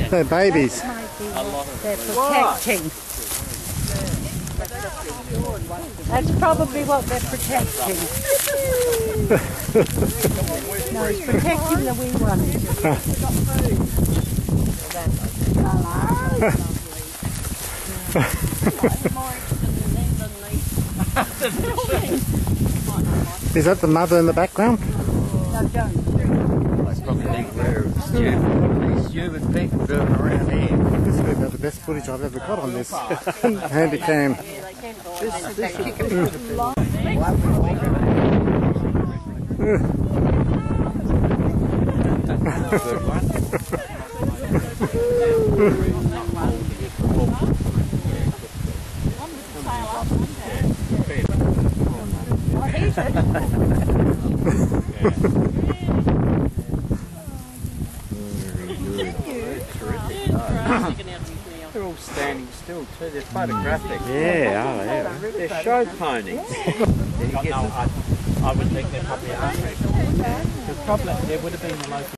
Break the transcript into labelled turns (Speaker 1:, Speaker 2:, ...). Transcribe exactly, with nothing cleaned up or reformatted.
Speaker 1: They're babies.
Speaker 2: They're protecting. That's probably what they're protecting. No, it's protecting the wee ones.
Speaker 1: Is that the mother in the background?
Speaker 2: No, don't.
Speaker 3: I probably think we're stupid, stupid people doing around here.
Speaker 1: This is about the best footage I've ever got on this handy cam.
Speaker 3: This, this is good one. They're all standing still too, they're photographic.
Speaker 1: Yeah, oh, yeah.
Speaker 3: They're show ponies.
Speaker 4: I, I would think they're probably are. The problem, there would have been the local